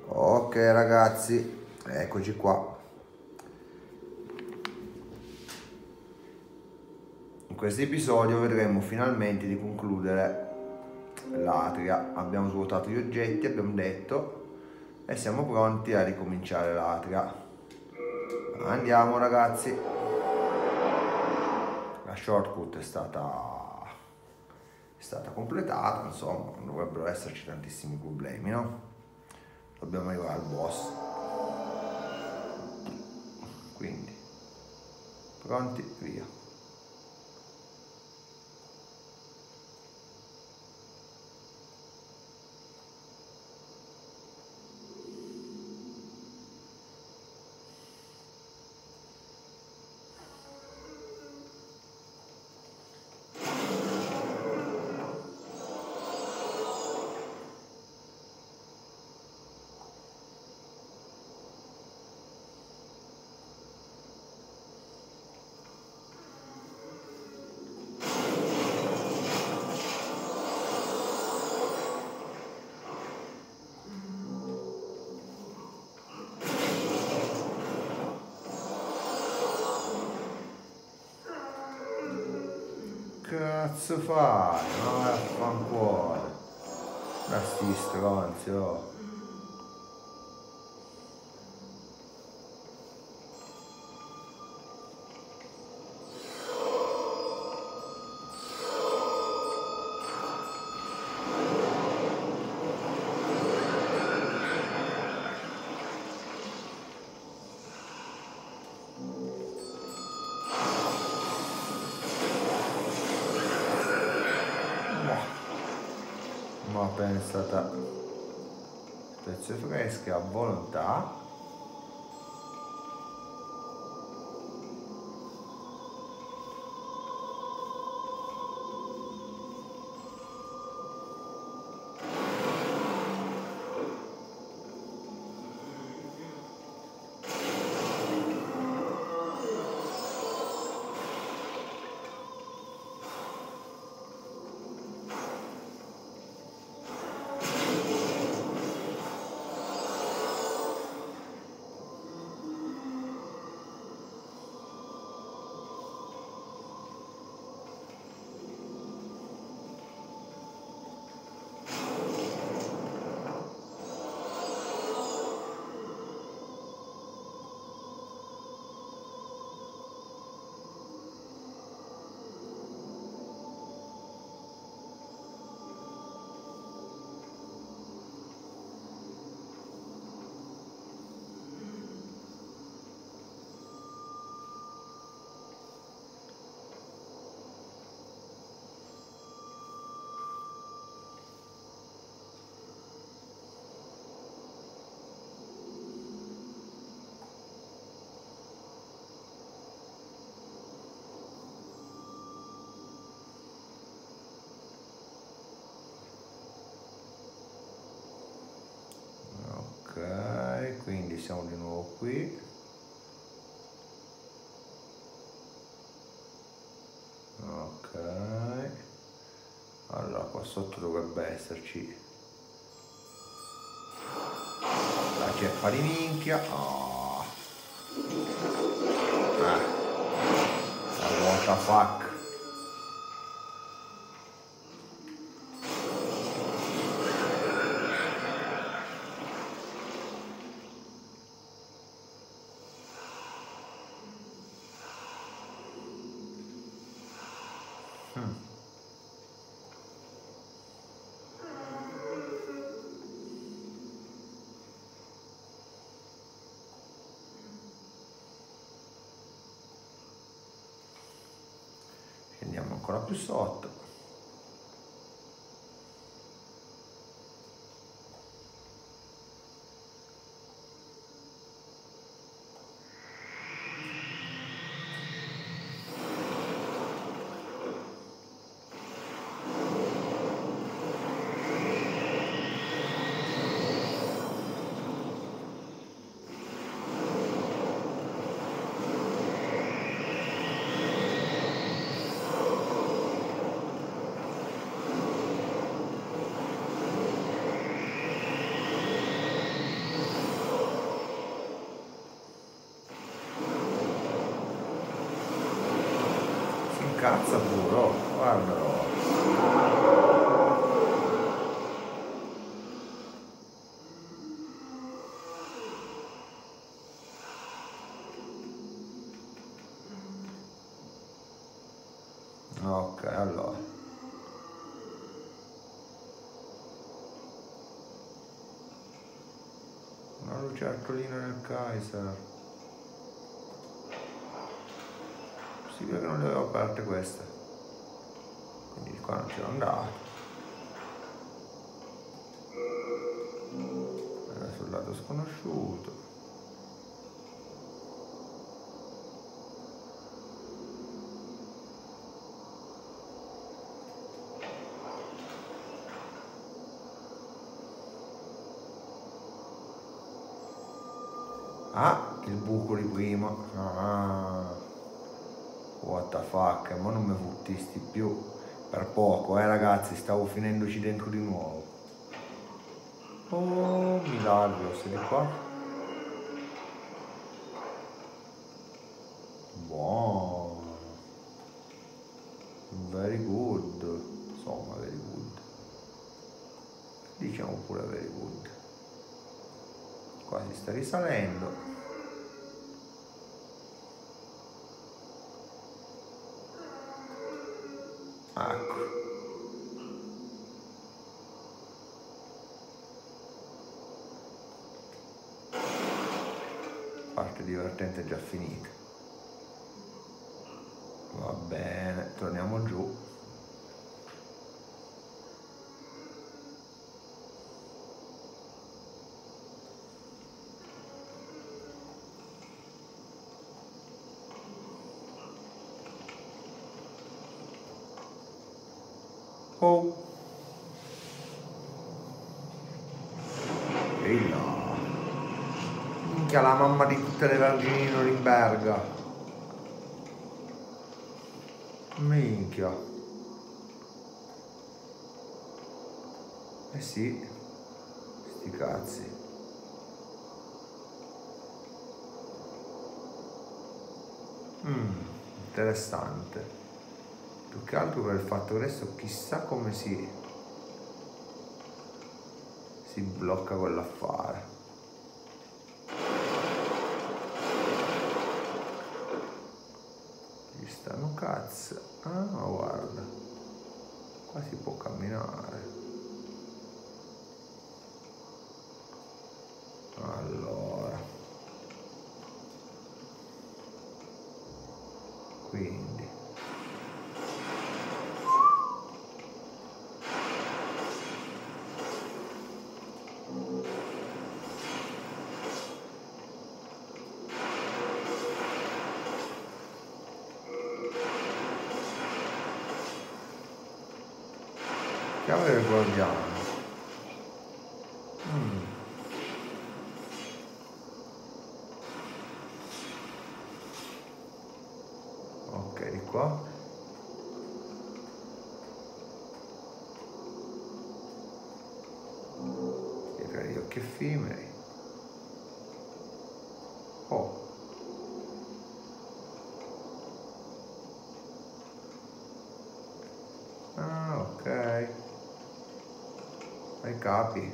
Ok ragazzi, eccoci qua. In questo episodio vedremo finalmente di concludere l'Atria. Abbiamo svuotato gli oggetti, abbiamo detto, e siamo pronti a ricominciare l'Atria. Andiamo ragazzi. La shortcut è stata completata, insomma, non dovrebbero esserci tantissimi problemi, no? Dobbiamo arrivare al boss. Quindi, pronti, via. Cazzo fai? No, vaffanculo. Da sti stronzi, oh. Ma pensata, pezze fresche a volontà. Ok, quindi siamo di nuovo qui. Ok, allora qua sotto dovrebbe esserci la ceppa di minchia. Oh. What the fuck. Scendiamo ancora più sotto. incazza pure, oh, guardalo. Ok, allora. Una lucertolina nel Kaiser. Possibile che non le avevo aperte queste. Quindi di qua non c'era andato. Era sul lato sconosciuto. Ah, il buco di prima. Ah, what the fuck, ma non mi fottisti più. Per poco, ragazzi, stavo finendoci dentro di nuovo. Oh, milagro, sei di qua? Buono. Very good. Insomma, very good. Diciamo pure very good. Qua si sta risalendo. Ecco. Parte divertente è già finita. Va bene, torniamo giù. Oh. Ehi là. Minchia, la mamma di tutte le vergini di Norimberga. Minchia. Eh sì. Sti cazzi. Interessante. Più che altro per il fatto che adesso chissà come si blocca quell'affare. Ci stanno cazzo. Ah, guarda. Qua si può camminare. Allora. Quindi. Chiave del guardiano. Ok, di qua. Pietra di occhi effimeri. Oh. Ah, ok. Ai capi.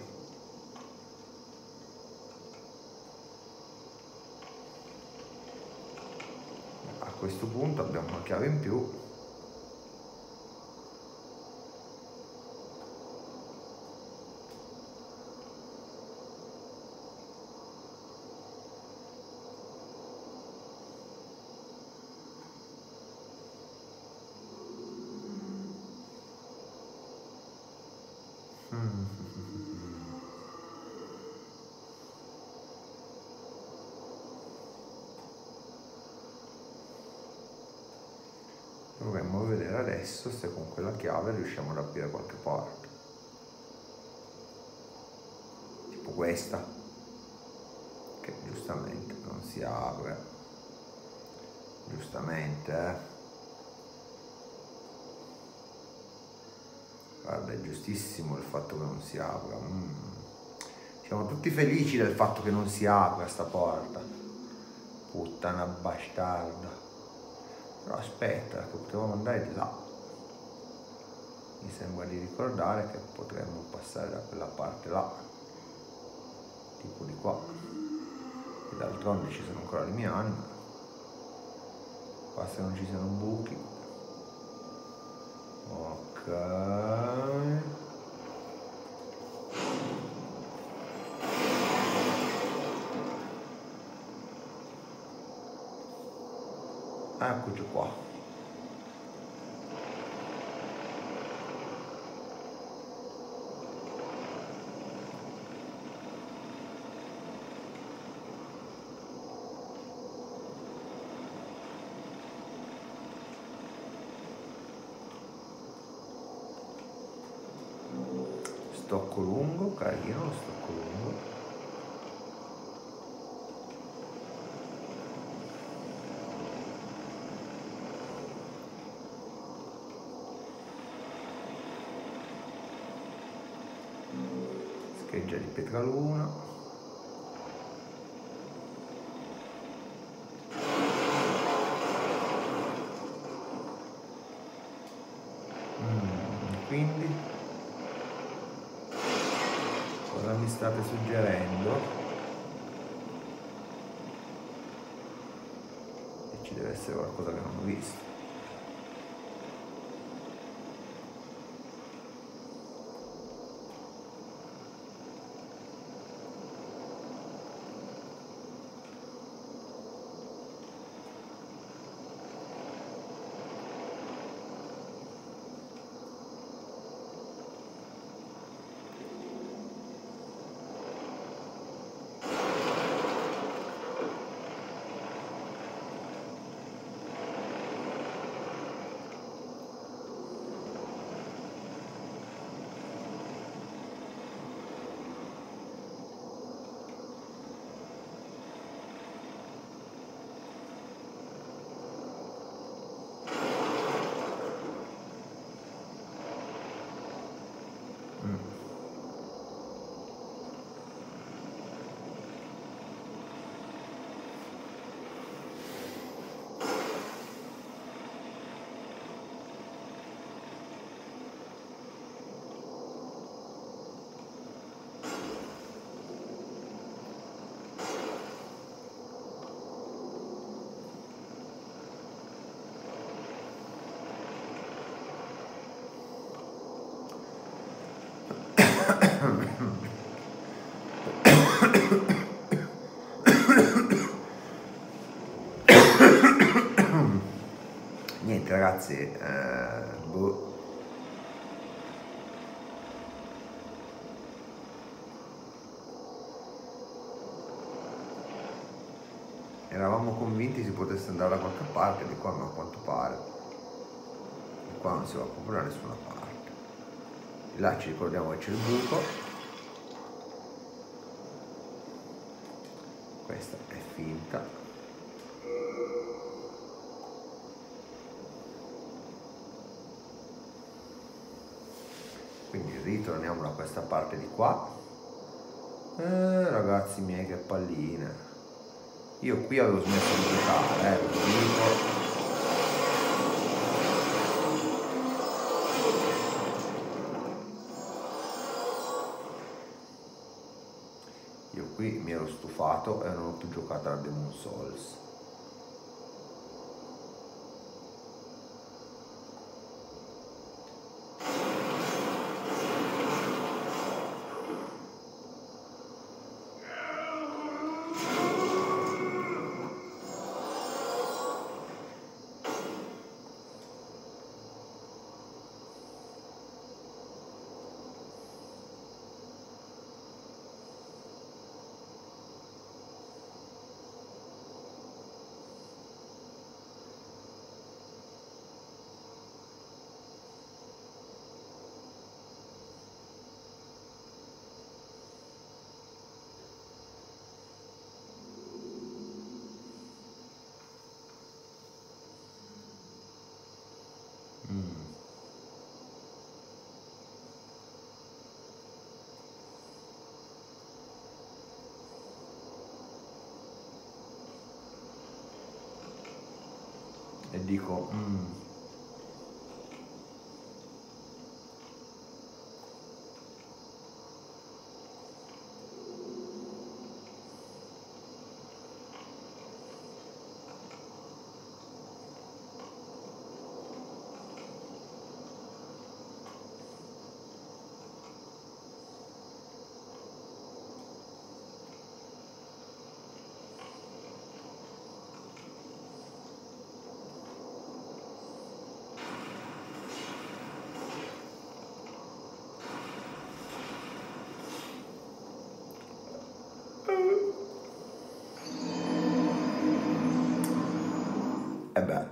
A questo punto abbiamo una chiave in più. Dovremmo vedere adesso se con quella chiave riusciamo ad aprire qualche porta. Tipo questa, che giustamente non si apre. Giustamente, Guarda, è giustissimo il fatto che non si apra. Siamo tutti felici del fatto che non si apra sta porta. Puttana bastarda. Però aspetta, che potevamo andare di là. Mi sembra di ricordare che potremmo passare da quella parte là, tipo di qua. E d'altronde ci sono ancora le mie anime. Basta che non ci siano buchi. Ok. Eccoci qua. Stocco lungo, carino lo stocco lungo. Scheggia di Pietraluna. Quindi cosa mi state suggerendo? E ci deve essere qualcosa che non ho visto. Niente ragazzi, boh. Eravamo convinti si potesse andare da qualche parte di qua, ma a quanto pare di qua non si va proprio da nessuna parte. Di là ci ricordiamo che c'è il buco. Questa è finta. Quindi ritorniamo da questa parte di qua. Ragazzi miei, che palline. Io qui avevo smesso di giocare, ve lo dico. Io qui mi ero stufato e non ho più giocato a Demon's Souls. e dico e beh,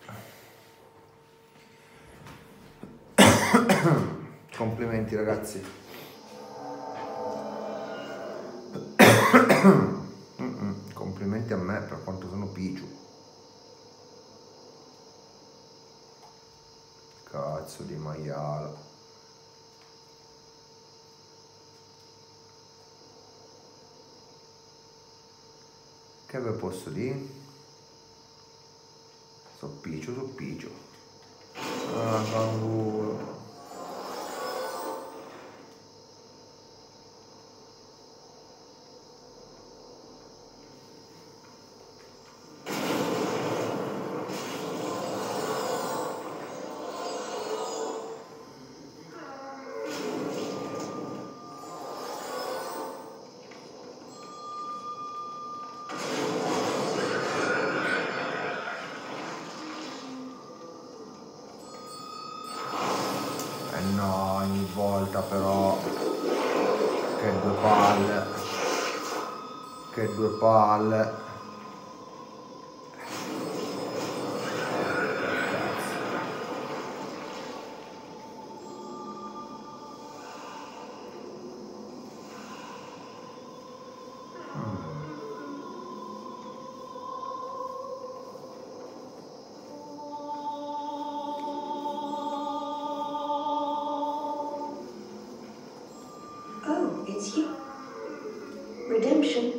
complimenti ragazzi. Complimenti a me per quanto sono picciu. Cazzo di maiala. Che ve posso dire? So picciu. Ah, canguro. No, ogni volta però, che due palle. Oh, it's you. Redemption.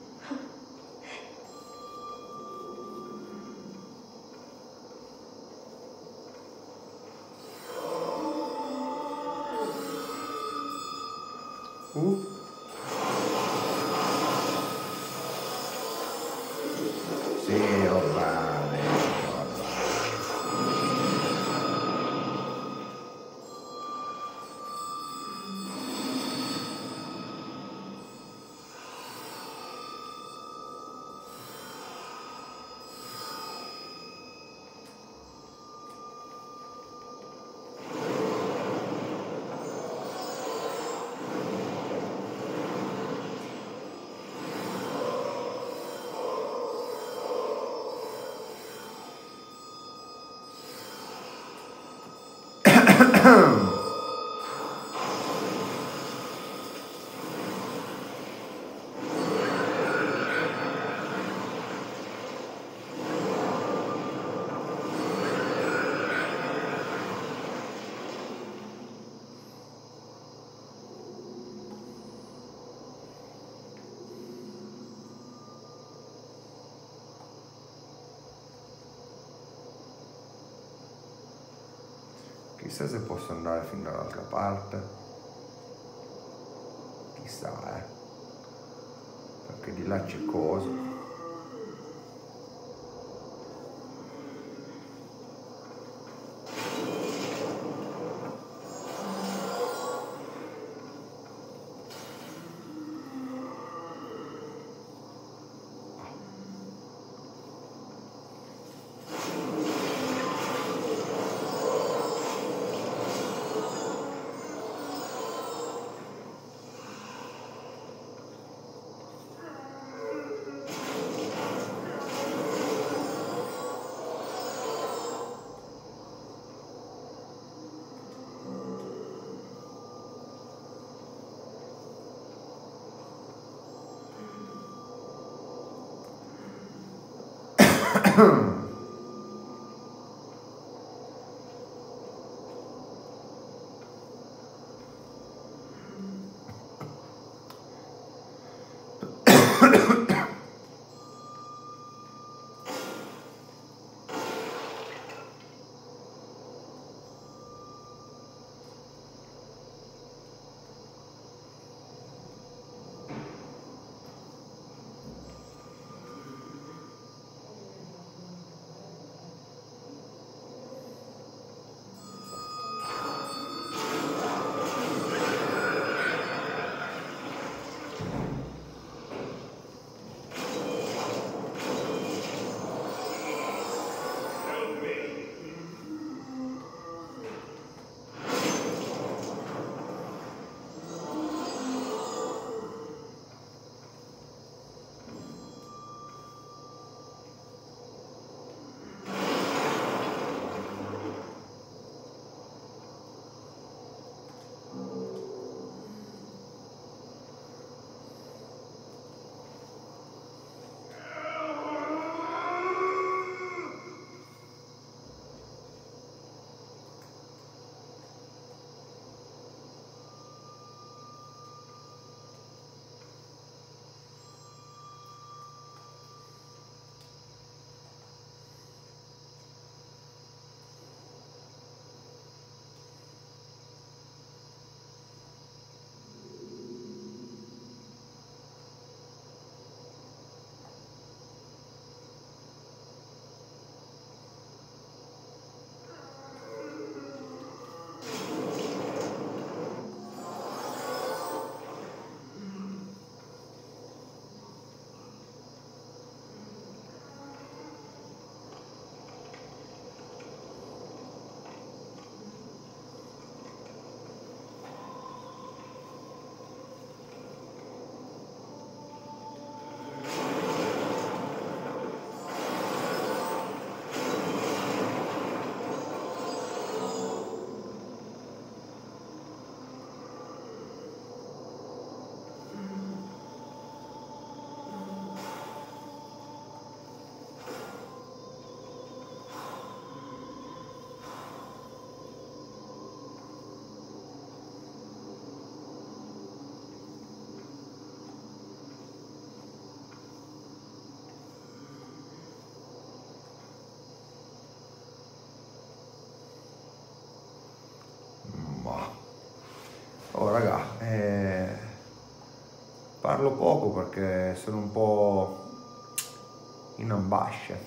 Sì, vabbè. Chissà se posso andare fin dall'altra parte. Chissà, perché di là c'è cosa. parlo poco perché sono un po' in ambasce.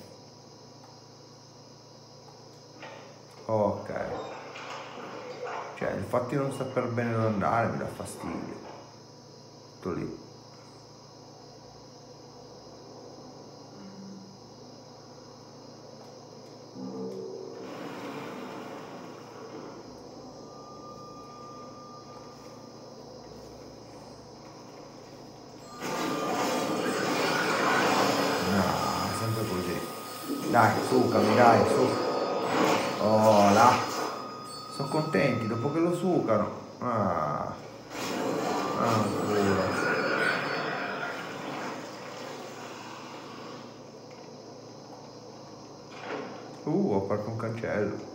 Ok. Cioè, il fatto di non saper bene dove andare mi dà fastidio. Tutto lì. Dai, sucami, dai, su. Oh, là. Sono contenti dopo che lo sucano. Ah. Ancora. Ho aperto un cancello.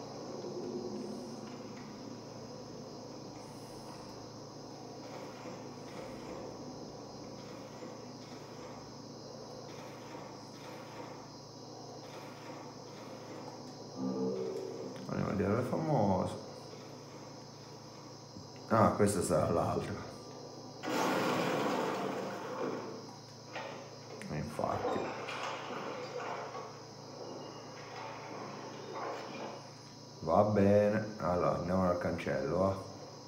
Andiamo a vedere il famoso. Ah, questa sarà l'altra. Infatti. Va bene. Allora, andiamo al cancello, va.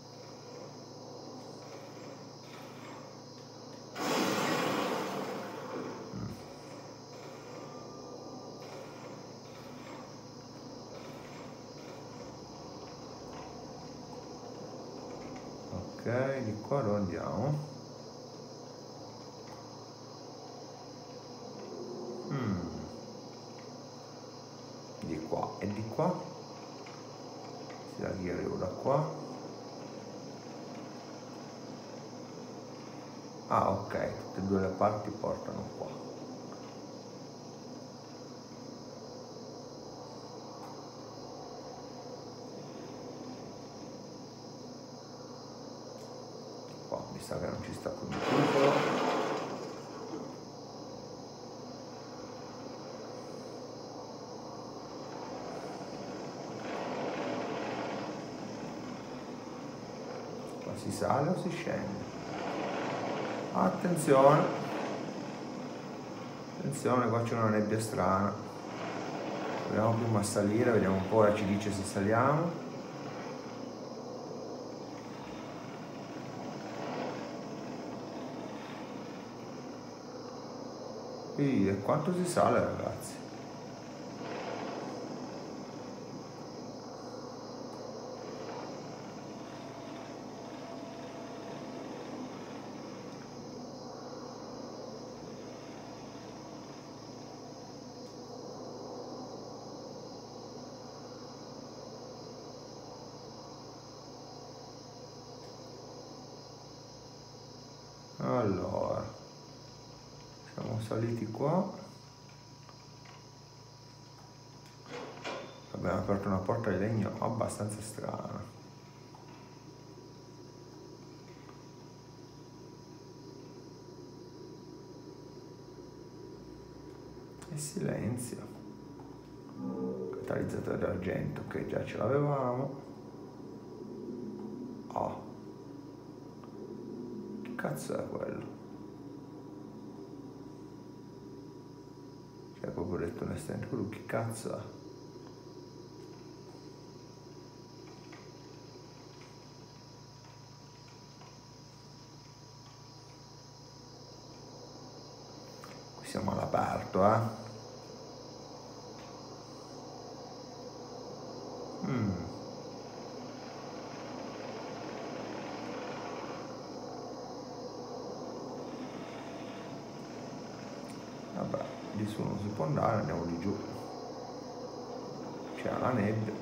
Ok, di qua lo andiamo. Di qua e di qua. Si arrivo da qua. Ah, ok, tutte e due le parti portano qua. Qua mi sa che non ci sta più un cubo. Si sale o si scende? Attenzione, attenzione, qua c'è una nebbia strana. Proviamo prima a salire, vediamo un po', ora ci dice se saliamo. E quanto si sale, ragazzi? Allora, siamo saliti qua, abbiamo aperto una porta di legno abbastanza strana. E silenzio. Catalizzatore d'argento, che già ce l'avevamo. Oh, che cazzo è quello? Cioè, proprio detto onestamente, quello che cazzo è? Qui siamo all'aperto, eh? Vabbè, di su non si può andare, andiamo di giù. C'è la nebbia.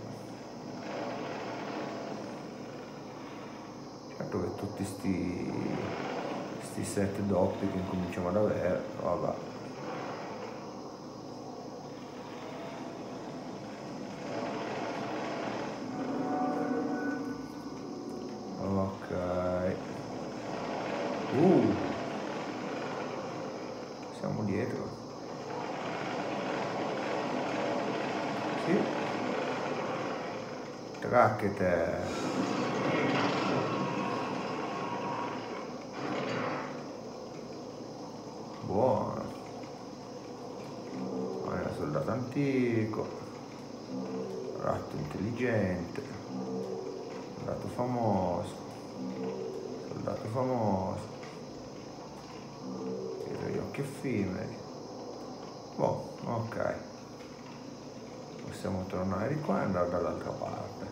Certo che tutti sti set doppi che incominciamo ad avere, vabbè. Ok. Siamo dietro. Sì. Tracchete. buono. Allora, soldato antico, ratto intelligente, soldato famoso, gli occhi effimeri. Boh, ok, possiamo tornare di qua e andare dall'altra parte.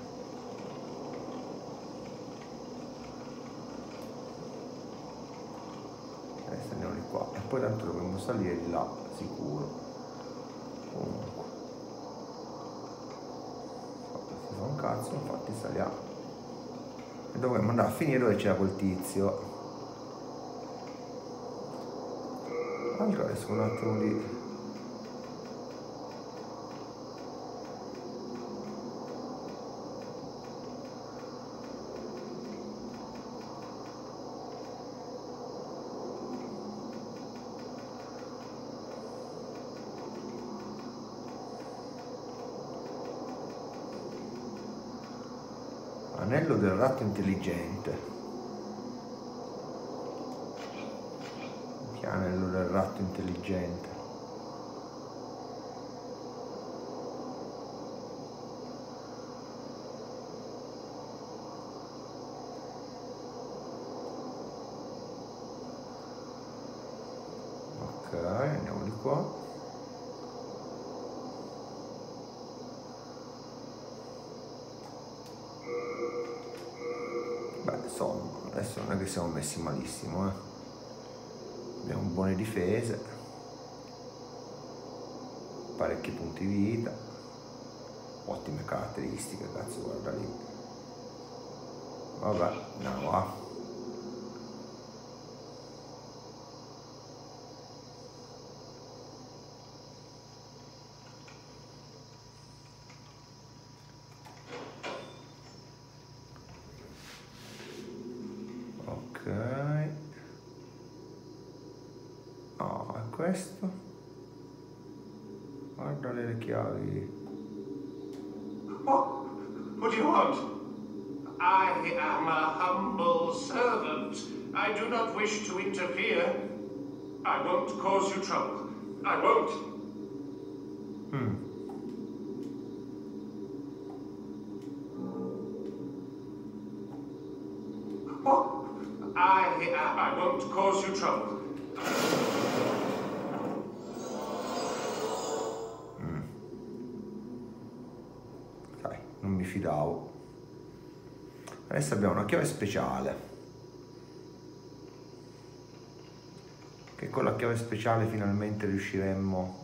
Adesso andiamo di qua e poi tanto dovremmo salire di là sicuro. Comunque si fa un cazzo, infatti saliamo e dovremmo andare a finire dove c'era quel tizio. Allora adesso un attimo di... Anello del ratto intelligente. Che anello del ratto intelligente? Ok, andiamo di qua. Insomma, adesso non è che siamo messi malissimo, abbiamo buone difese, parecchi punti vita, ottime caratteristiche, cazzo, guarda lì. Vabbè, andiamo va. Questo, guarda le chiavi. What do you want? I am a humble servant. I do not wish to interfere. I won't cause you trouble. I won't. I won't cause you trouble. Non mi fidavo. Adesso abbiamo una chiave speciale, che con la chiave speciale finalmente riusciremmo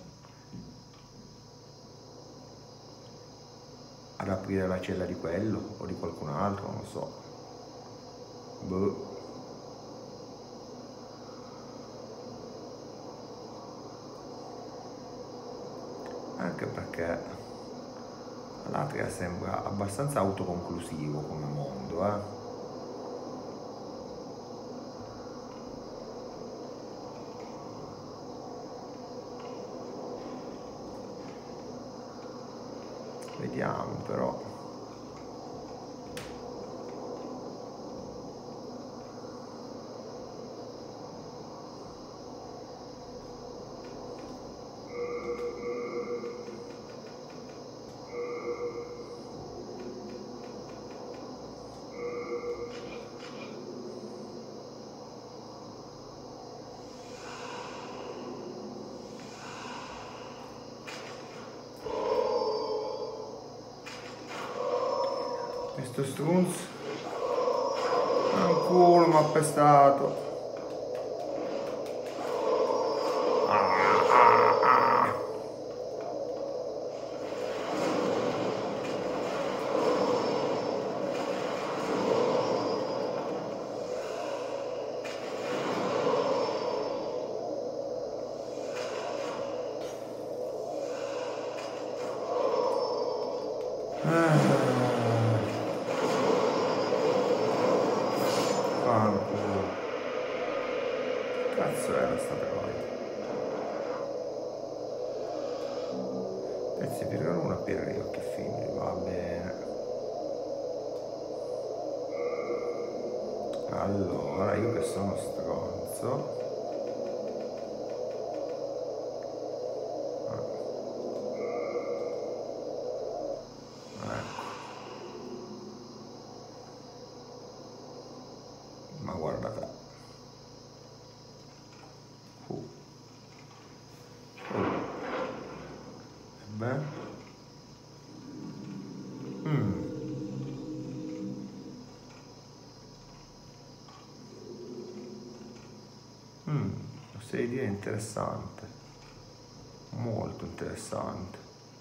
ad aprire la cella di quello o di qualcun altro, non lo so. Boh. Anche perché l'Atria sembra abbastanza autoconclusivo come mondo, Vediamo però. Questo strunz è un culo, mi ha pestato. Cazzo era sta troia? Pezzi per una per gli occhi fini, va bene. Allora, io che sono stronzo, Questa idea è interessante, molto interessante.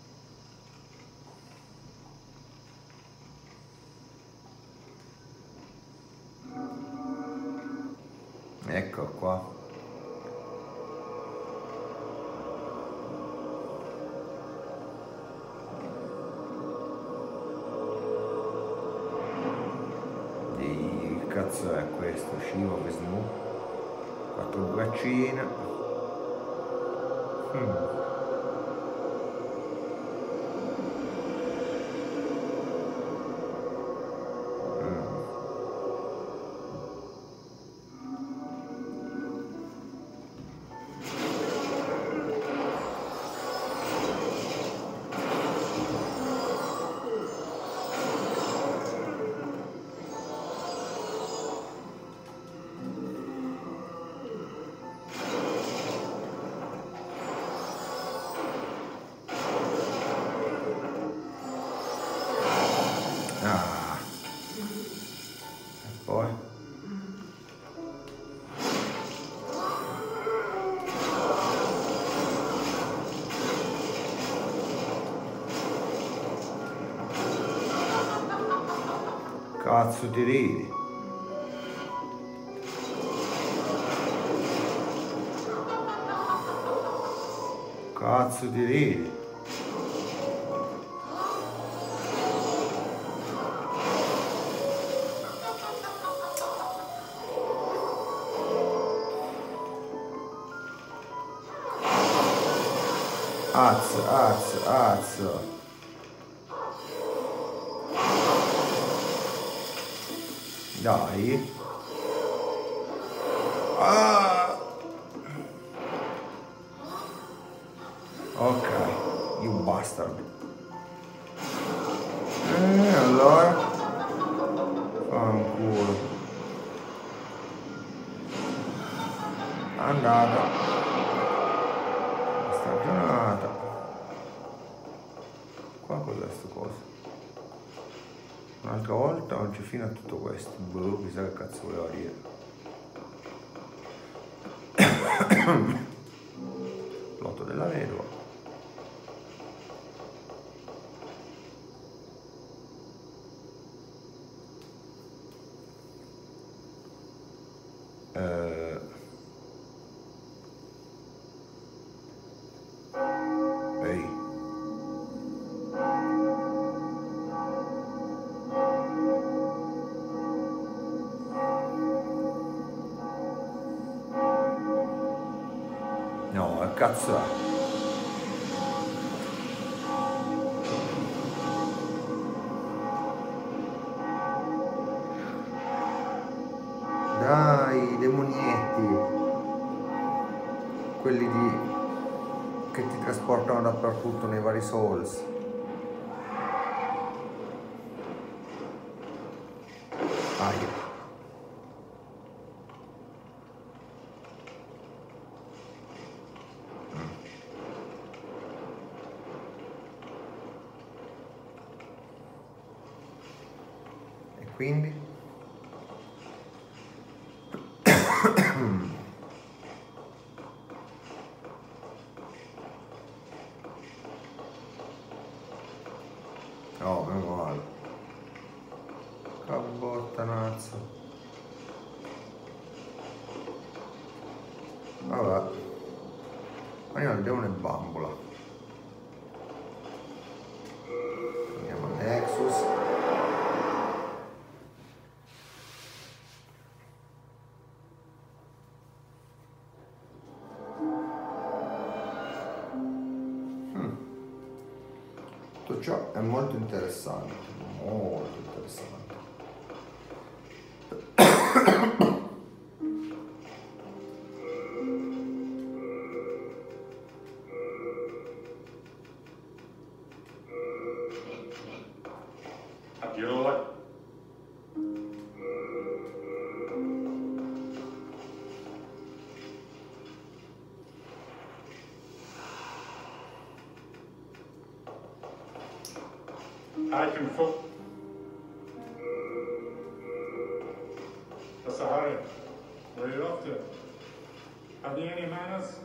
Ecco qua. Che cazzo è questo? Shiva Vishnu? 4 braccine. Cazzo ti ridi? Cazzo ti ridi? Azzo. Dai. Ok, you bastard. Allora. Fanculo. Andata. Stagionata. Qua cos'è sto coso? Un'altra volta non c'è fine a tutto questo. Chissà che cazzo voleva dire. Lotto della vedova. Ehi. No, che cazzo è? Dai, demonietti. Quelli che ti trasportano dappertutto nei vari Souls. Aia. E quindi? Oh, meno male. Cabottanazzo. Vabbè. Andiamo al demone bambola. Andiamo al Nexus. Tutto ciò è molto interessante, molto interessante. Abiola. I can What's the hurry? Where are you off to? Have you any manners?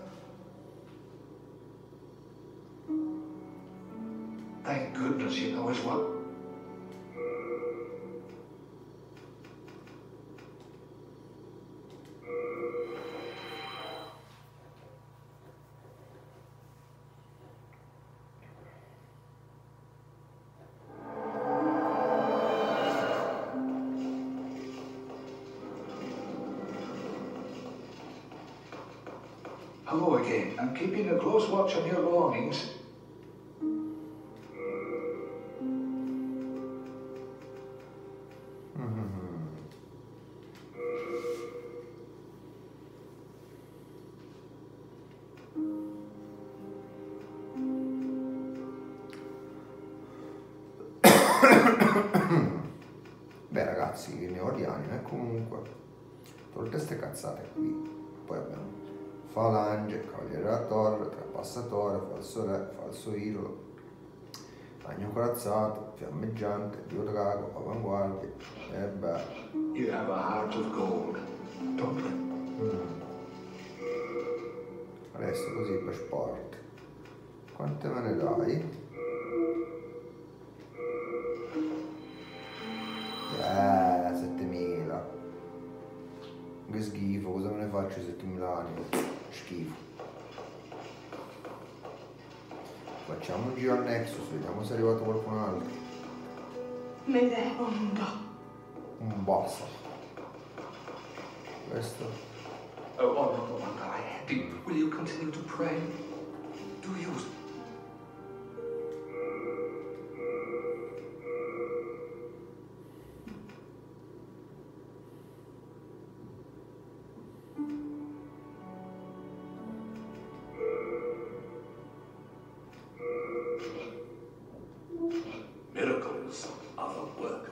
Thank goodness you know as well. Hello again. I'm keeping a close watch on your belongings. Beh ragazzi, ne ho di anime comunque. Tolte ste cazzate qui. Poi abbiamo Falange, Cavaliere della Torre, Trapassatore, Falso Re, Falso Idolo, Ragno Corazzato, Fiammeggiante, Dio Drago, Avanguardia, e beh. You have a heart of gold, don't you? Adesso così per sport. Quante me ne dai? 7000. Che schifo, cosa me ne faccio 7000 anni? Schifo. Facciamo un giro al Nexus, vediamo se è arrivato qualcun altro. Un boss. Questo. Oh, Honorable One, will you continue to pray? Do you? Miracles are the work.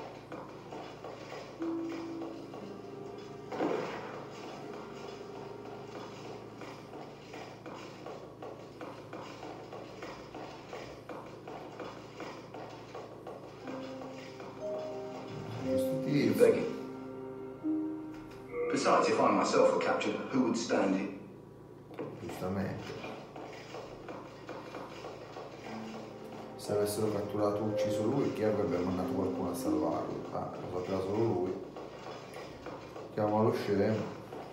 You're begging. Besides, if I myself were captured, who would stand in? Giustamente. Se avessero catturato o ucciso lui, chi avrebbe mandato qualcuno a salvarlo? Ah, lo sapeva solo lui. Chiamalo scemo.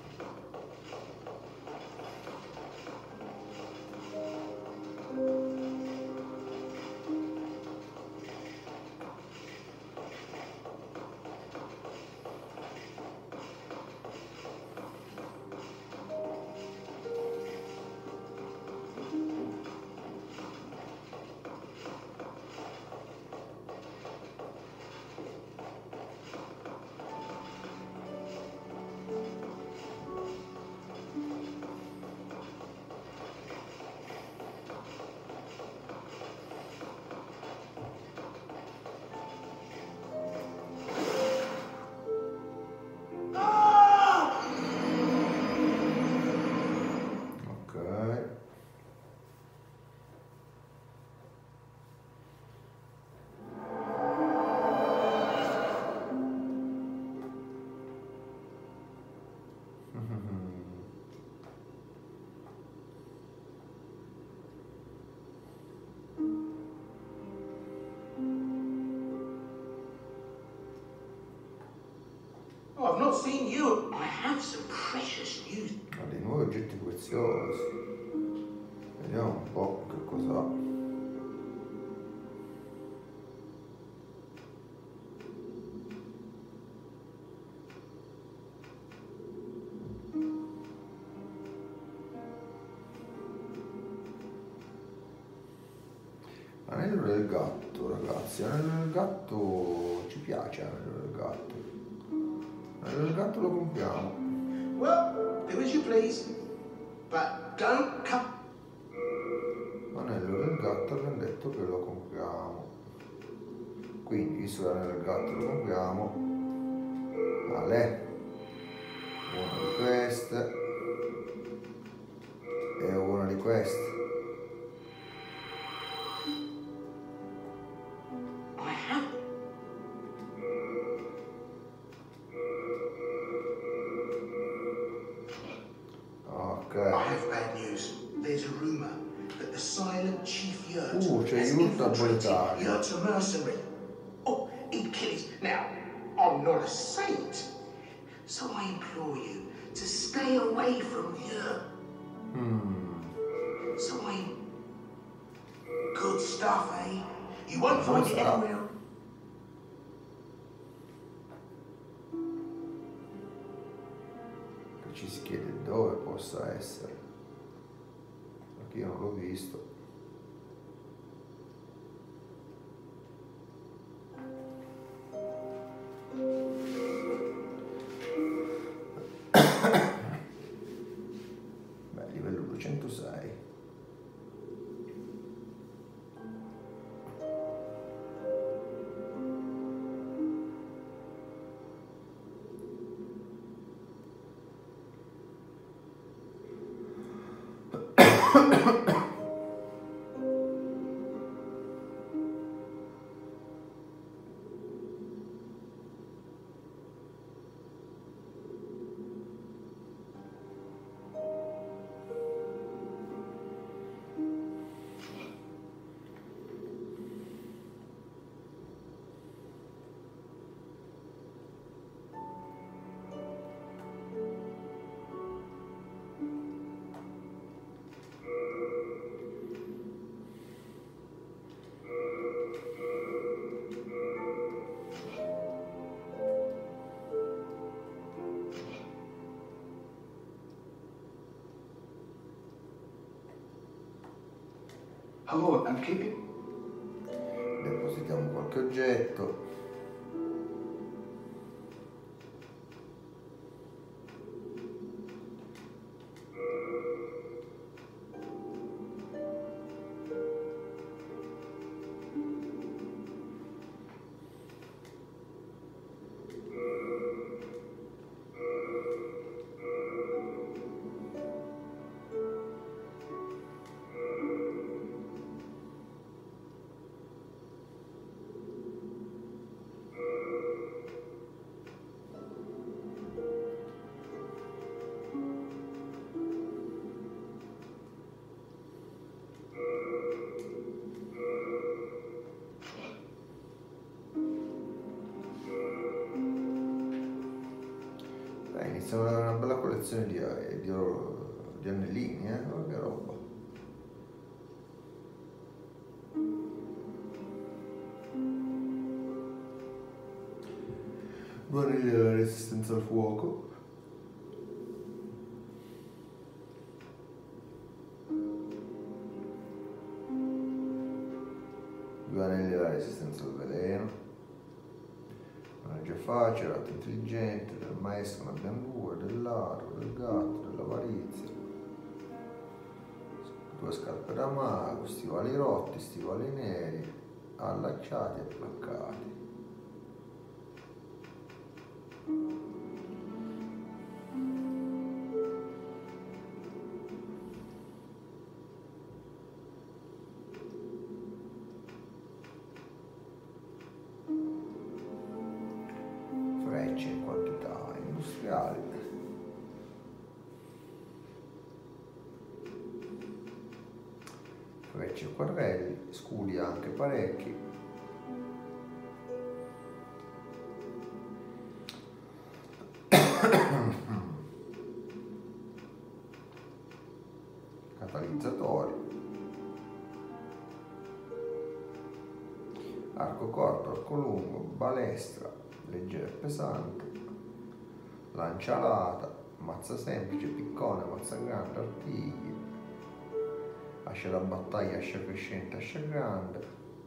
Oh, I've not seen you. I have some precious news. Ha dei nuovi oggetti preziosi. Vediamo un po' che cos'ha. Anello del gatto, ragazzi. Anello del gatto ci piace. Anello del gatto. Anello del gatto lo compriamo. Well, do as you please, but don't come. Anello del gatto abbiamo detto che lo compriamo. Quindi, visto che l'anello del gatto lo compriamo, vale. Una di queste e una di queste. rumor that the silent Chief Yurt c'è has Yurt infiltrated avvoltato. Yurt's a mercenary. Oh, he'd kill his... Now, I'm not a saint, so I implore you to stay away from Yurt. So good stuff, eh? You won't find it anywhere. Ci si chiede dove possa essere, perché io non l'ho visto. Beh, livello 206. Oh, I'm keeping... Depositiamo qualche oggetto. Iniziamo ad avere una bella collezione di anellini, guarda che roba. Due anelli della resistenza al fuoco. Due anelli della resistenza al veleno. Maneggio facile, lato intelligente, del maestro ne abbiamo due, dell'arco, del gatto, dell'avarizia. Due scarpe da mago, stivali rotti, stivali neri, allacciati e placcati. Frecce in quantità industriali. Frecce e quadrelli, scudi anche parecchi. Catalizzatori. Arco corto, arco lungo, balestra, leggero e pesante, lancia alata, mazza semplice, piccone, mazza grande, artigli, ascia da battaglia, ascia crescente, ascia grande,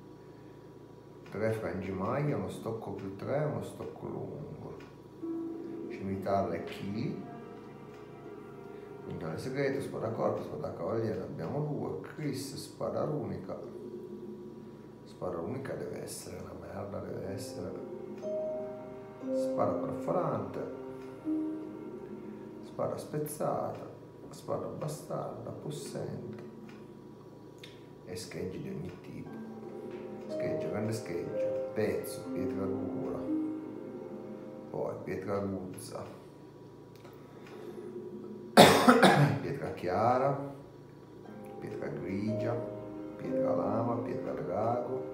3 frangimaglia, uno stocco più 3, uno stocco lungo, scimitarra e chili, pugnale segreto, spada corta, spada cavaliere, abbiamo 2, Chris, spada runica. Spada unica deve essere una merda, deve essere spada perforante, spada spezzata, spada bastarda, possente e scheggi di ogni tipo. Scheggia, grande scheggia, pezzo, pietra dura, poi pietra aguzza, pietra chiara, pietra grigia, pietra lama, pietra drago,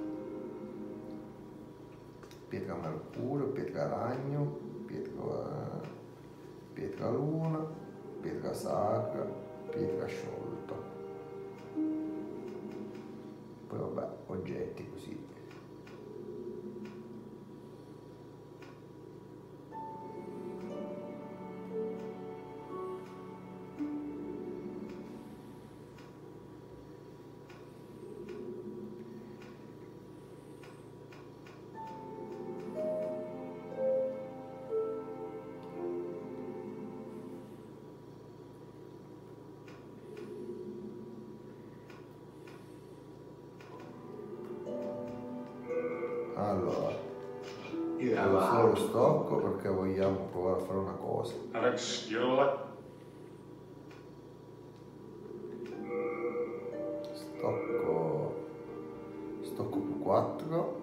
pietra mercurio, pietra ragno, pietra luna, pietra sacra, pietra sciolta. Poi vabbè, oggetti così. Allora, devo solo stocco perché vogliamo provare a fare una cosa. Alex, you're like... Stocco più 4.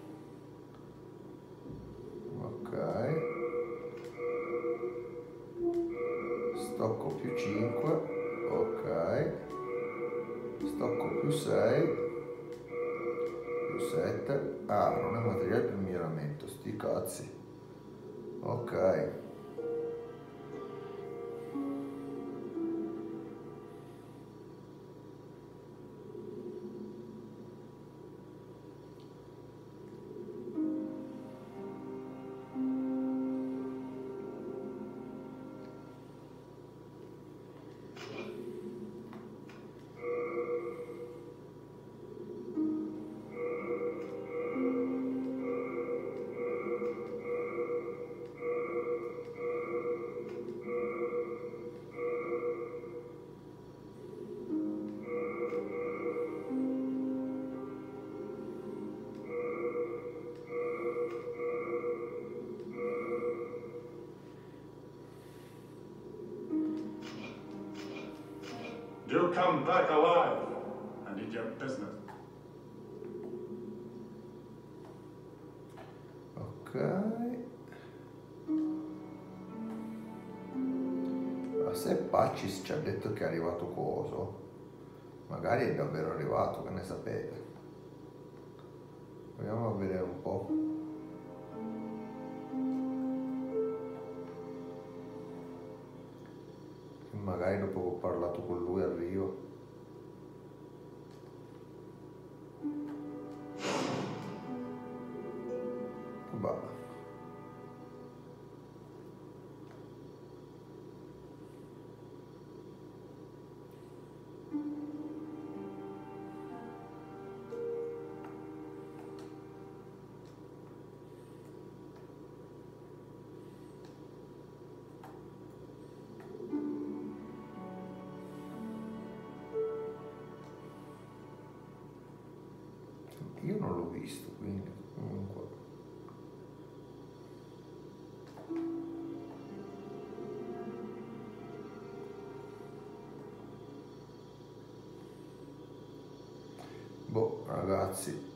Ok. Stocco più 5. Ok. Stocco più 6. 7. Ah, non è materiale per miglioramento, sti cazzi. Ok. You come back alive and did your business. Ok. Ma se Pacis ci ha detto che è arrivato coso, magari è davvero arrivato, che ne sapete? Proviamo a vedere un po'. Magari dopo che ho parlato con lui arrivo. Vabbè. Io non l'ho visto, quindi comunque. Boh, ragazzi.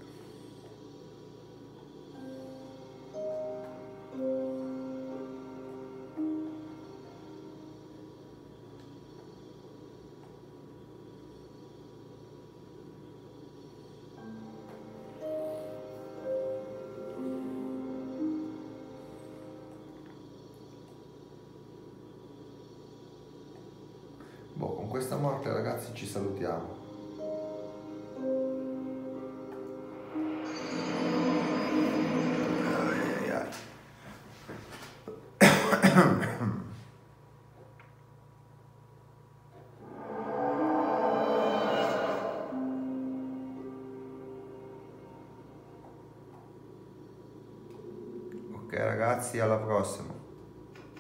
Boh, con questa morte ragazzi ci salutiamo. Ai, ai, ai. Ok ragazzi, alla prossima.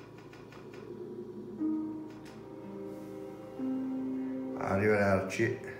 Arrivederci.